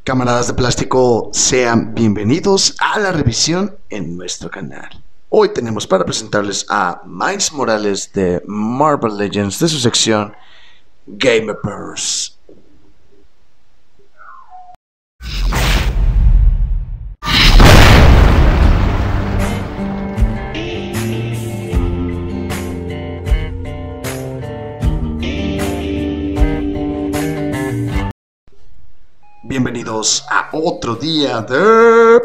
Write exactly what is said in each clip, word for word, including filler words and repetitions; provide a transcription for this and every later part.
Camaradas de plástico, sean bienvenidos a la revisión en nuestro canal. Hoy tenemos para presentarles a Miles Morales de Marvel Legends de su sección Gamers. Bienvenidos a otro día de...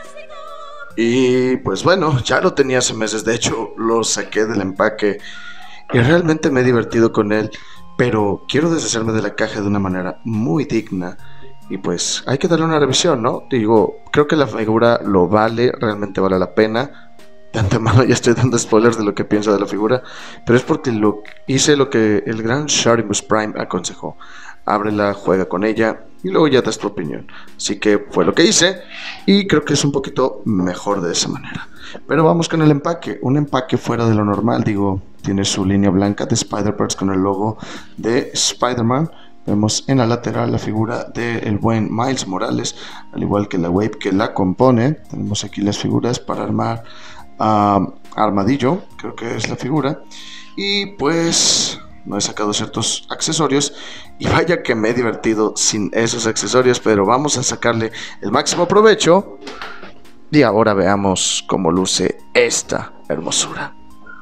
Y pues bueno, ya lo tenía hace meses, de hecho lo saqué del empaque y realmente me he divertido con él, pero quiero deshacerme de la caja de una manera muy digna y pues hay que darle una revisión, ¿no? Digo, creo que la figura lo vale, realmente vale la pena. De antemano ya estoy dando spoilers de lo que pienso de la figura, pero es porque lo hice lo que el gran Sharimus Prime aconsejó: ábrela, juega con ella y luego ya das tu opinión. Así que fue lo que hice y creo que es un poquito mejor de esa manera. Pero vamos con el empaque, un empaque fuera de lo normal. Digo, tiene su línea blanca de Spider-Verse con el logo de Spider-Man. Vemos en la lateral la figura del buen Miles Morales, al igual que la wave que la compone. Tenemos aquí las figuras para armar uh, Armadillo, creo que es la figura. Y pues... no he sacado ciertos accesorios y vaya que me he divertido sin esos accesorios, pero vamos a sacarle el máximo provecho y ahora veamos cómo luce esta hermosura.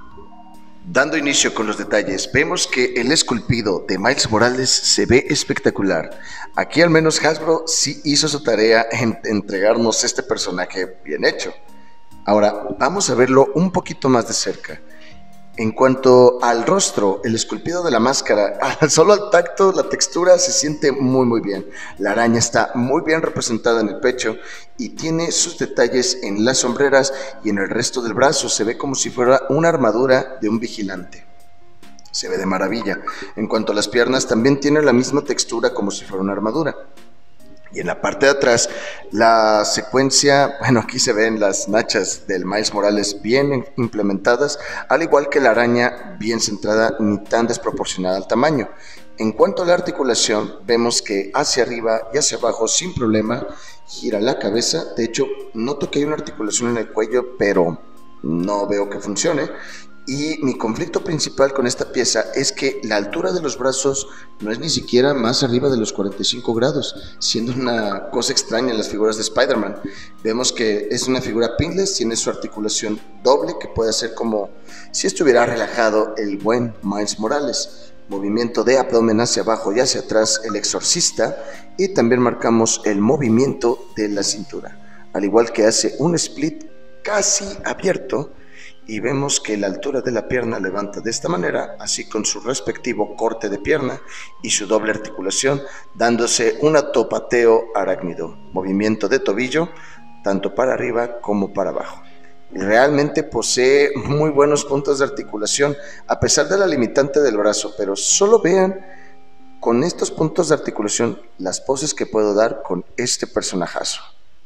Dando inicio con los detalles, vemos que el esculpido de Miles Morales se ve espectacular. Aquí al menos Hasbro sí hizo su tarea en entregarnos este personaje bien hecho. Ahora vamos a verlo un poquito más de cerca. En cuanto al rostro, el esculpido de la máscara, solo al tacto, la textura se siente muy muy bien. La araña está muy bien representada en el pecho y tiene sus detalles en las sombreras y en el resto del brazo. Se ve como si fuera una armadura de un vigilante. Se ve de maravilla. En cuanto a las piernas, también tiene la misma textura como si fuera una armadura. Y en la parte de atrás, la secuencia, bueno, aquí se ven las nachas del Miles Morales bien implementadas, al igual que la araña bien centrada, ni tan desproporcionada al tamaño. En cuanto a la articulación, vemos que hacia arriba y hacia abajo, sin problema, gira la cabeza. De hecho, noto que hay una articulación en el cuello, pero no veo que funcione. Y mi conflicto principal con esta pieza es que la altura de los brazos no es ni siquiera más arriba de los cuarenta y cinco grados, siendo una cosa extraña en las figuras de Spider-Man. Vemos que es una figura pinless, tiene su articulación doble, que puede hacer como si estuviera relajado el buen Miles Morales. Movimiento de abdomen hacia abajo y hacia atrás, el exorcista, y también marcamos el movimiento de la cintura, al igual que hace un split casi abierto. Y vemos que la altura de la pierna levanta de esta manera, así con su respectivo corte de pierna y su doble articulación, dándose un atopateo arácnido, movimiento de tobillo, tanto para arriba como para abajo. Realmente posee muy buenos puntos de articulación, a pesar de la limitante del brazo, pero solo vean con estos puntos de articulación las poses que puedo dar con este personajazo.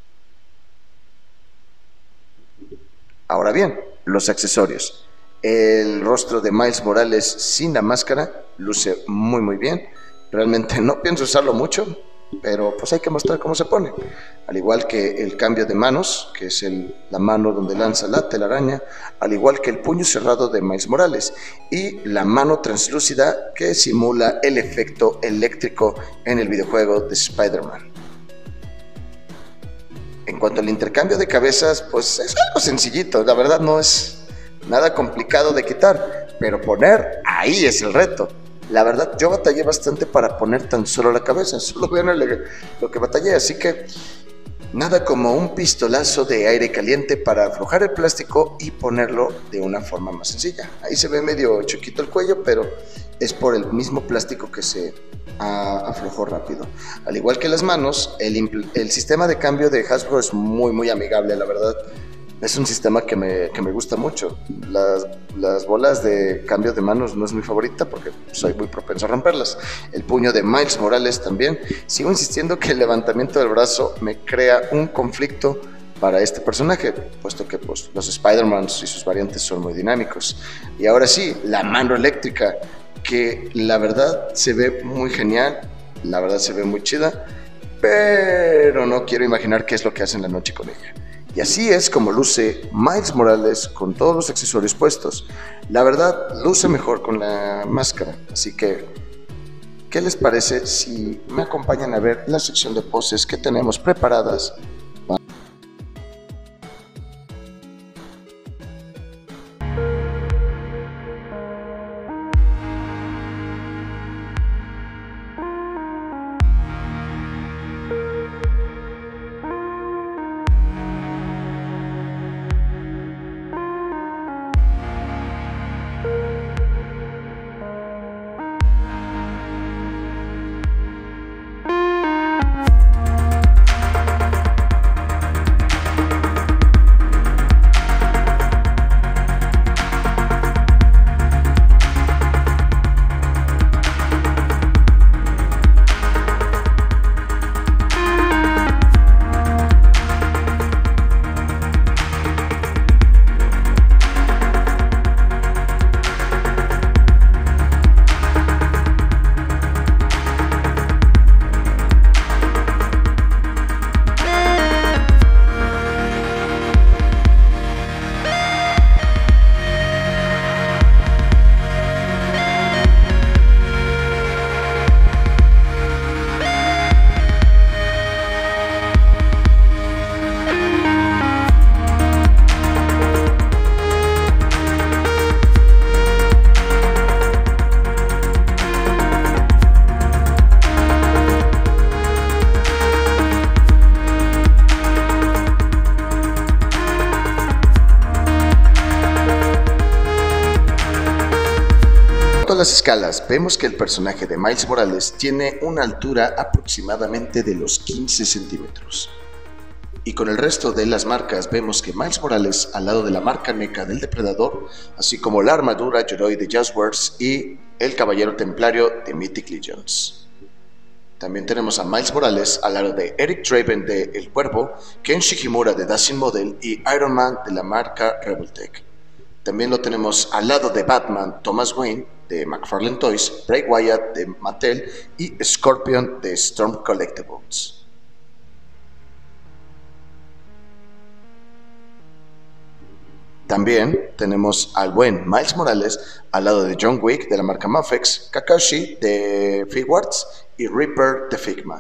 Ahora bien, los accesorios. El rostro de Miles Morales sin la máscara luce muy muy bien. Realmente no pienso usarlo mucho, pero pues hay que mostrar cómo se pone. Al igual que el cambio de manos, que es el, la mano donde lanza la telaraña, al igual que el puño cerrado de Miles Morales y la mano translúcida que simula el efecto eléctrico en el videojuego de Spider-Man. En cuanto al intercambio de cabezas, pues es algo sencillito, la verdad no es nada complicado de quitar, pero poner, ahí es el reto. La verdad yo batallé bastante para poner tan solo la cabeza, solo vean el, lo que batallé, así que nada como un pistolazo de aire caliente para aflojar el plástico y ponerlo de una forma más sencilla. Ahí se ve medio chiquito el cuello, pero es por el mismo plástico que se uh, aflojó rápido. Al igual que las manos, el, el sistema de cambio de Hasbro es muy muy amigable, la verdad. Es un sistema que me, que me gusta mucho. Las, las bolas de cambio de manos no es mi favorita porque soy muy propenso a romperlas. El puño de Miles Morales también. Sigo insistiendo que el levantamiento del brazo me crea un conflicto para este personaje, puesto que pues, los Spider-Mans y sus variantes son muy dinámicos. Y ahora sí, la mano eléctrica, que la verdad se ve muy genial, la verdad se ve muy chida. pero no quiero imaginar qué es lo que hace en la noche con ella. Y así es como luce Miles Morales con todos los accesorios puestos. La verdad, luce mejor con la máscara, así que ¿qué les parece si me acompañan a ver la sección de poses que tenemos preparadas? Las escalas, vemos que el personaje de Miles Morales tiene una altura aproximadamente de los quince centímetros. Y con el resto de las marcas vemos que Miles Morales, al lado de la marca N E C A del Depredador, así como la armadura Yoroi de Jazzwares y el Caballero Templario de Mythic Legions. También tenemos a Miles Morales al lado de Eric Draven de El Cuervo, Ken Shikimura de Dazing Model y Iron Man de la marca Rebeltech. También lo tenemos al lado de Batman, Thomas Wayne de McFarlane Toys, Bray Wyatt de Mattel y Scorpion de Storm Collectibles. También tenemos al buen Miles Morales al lado de John Wick de la marca Mafex, Kakashi de Figuarts y Reaper de Figma.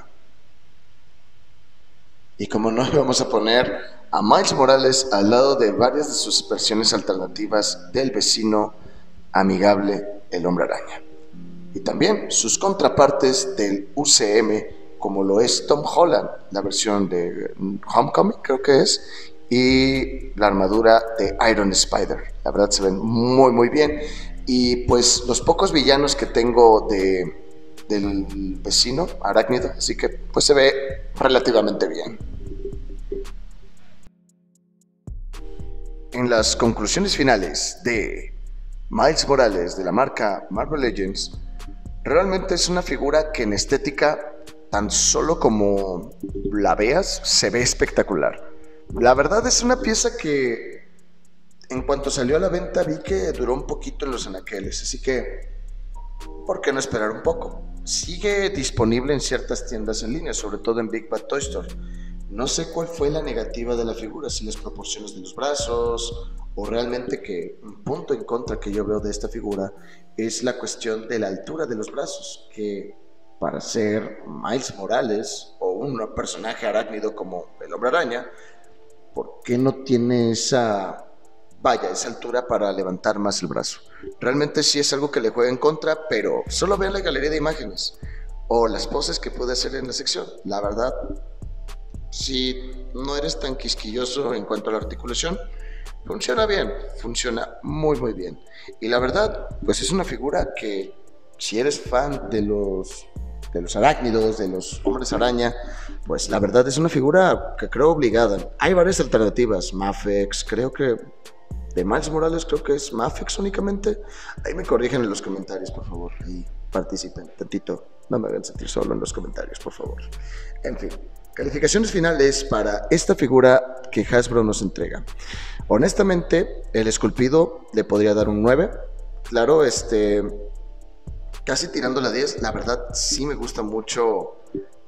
Y como no le vamos a poner a Miles Morales al lado de varias de sus versiones alternativas del vecino amigable el Hombre Araña. Y también sus contrapartes del U C M, como lo es Tom Holland, la versión de Homecoming creo que es, y la armadura de Iron Spider. La verdad se ven muy muy bien. Y pues los pocos villanos que tengo de, del vecino arácnido, así que pues se ve relativamente bien. En las conclusiones finales de Miles Morales de la marca Marvel Legends, realmente es una figura que en estética, tan solo como la veas, se ve espectacular. La verdad es una pieza que en cuanto salió a la venta vi que duró un poquito en los anaqueles, así que ¿por qué no esperar un poco? Sigue disponible en ciertas tiendas en línea, sobre todo en Big Bad Toy Store. No sé cuál fue la negativa de la figura, si las proporciones de los brazos o realmente que un punto en contra que yo veo de esta figura es la cuestión de la altura de los brazos, que para ser Miles Morales o un personaje arácnido como el Hombre Araña, ¿por qué no tiene esa, vaya, esa altura para levantar más el brazo? Realmente sí es algo que le juega en contra, pero solo vean la galería de imágenes o las poses que pude hacer en la sección. La verdad, si no eres tan quisquilloso en cuanto a la articulación, funciona bien, funciona muy muy bien. Y la verdad, pues es una figura que si eres fan de los, de los arácnidos, de los hombres araña, pues la verdad es una figura que creo obligada. Hay varias alternativas, Mafex, creo que de Miles Morales creo que es Mafex únicamente. Ahí me corrigen en los comentarios, por favor, y participen tantito. No me hagan sentir solo en los comentarios, por favor. En fin, calificaciones finales para esta figura que Hasbro nos entrega. Honestamente, el esculpido le podría dar un nueve. Claro, este, casi tirando la diez. La verdad, sí me gusta mucho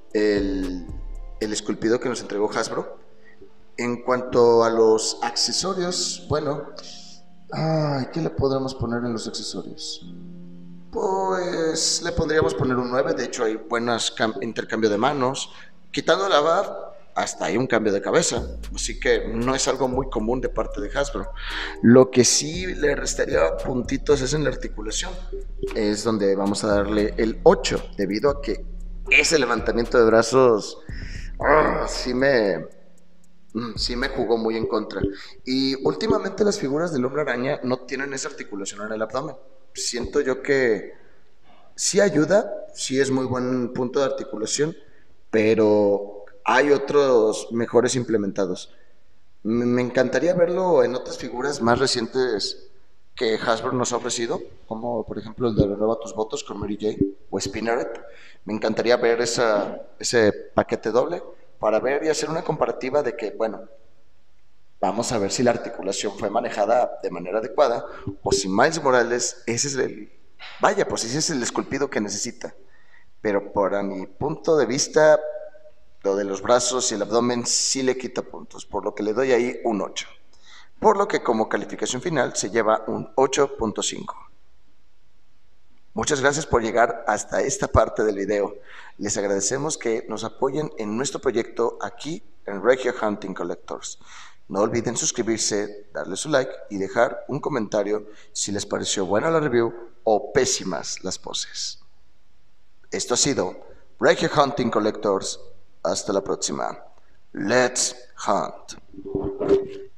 el, el esculpido que nos entregó Hasbro. En cuanto a los accesorios, bueno, ay, ¿qué le podremos poner en los accesorios? Pues le podríamos poner un nueve. De hecho hay buenas intercambio de manos. Quitando la V A R, hasta hay un cambio de cabeza, así que no es algo muy común de parte de Hasbro. Lo que sí le restaría puntitos es en la articulación, es donde vamos a darle el ocho, debido a que ese levantamiento de brazos oh, sí me sí me jugó muy en contra. Y últimamente las figuras del Hombre Araña no tienen esa articulación en el abdomen. Siento yo que sí ayuda, sí es muy buen punto de articulación, pero hay otros mejores implementados. Me encantaría verlo en otras figuras más recientes que Hasbro nos ha ofrecido, como por ejemplo el de Renueva tus votos con Mary Jane o Spinneret. Me encantaría ver esa, ese paquete doble para ver y hacer una comparativa de que, bueno, vamos a ver si la articulación fue manejada de manera adecuada o si Miles Morales, ese es el, vaya, pues ese es el esculpido que necesita. Pero para mi punto de vista, lo de los brazos y el abdomen sí le quita puntos, por lo que le doy ahí un ocho. Por lo que como calificación final se lleva un ocho punto cinco. Muchas gracias por llegar hasta esta parte del video. Les agradecemos que nos apoyen en nuestro proyecto aquí en Regia Hunting Collectors. No olviden suscribirse, darle su like y dejar un comentario si les pareció buena la review o pésimas las poses. Esto ha sido Regia Hunting Collectors. Hasta la próxima. Let's hunt.